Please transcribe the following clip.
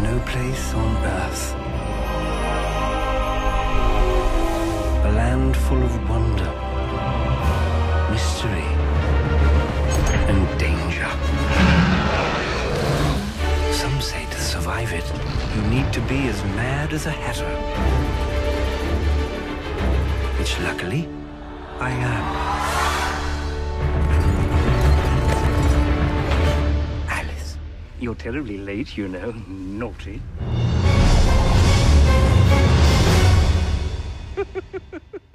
no place on earth. A land full of wonder, mystery, and danger. Some say to survive it, you need to be as mad as a hatter. Which, luckily, I am. Alice, you're terribly late, you know. Naughty.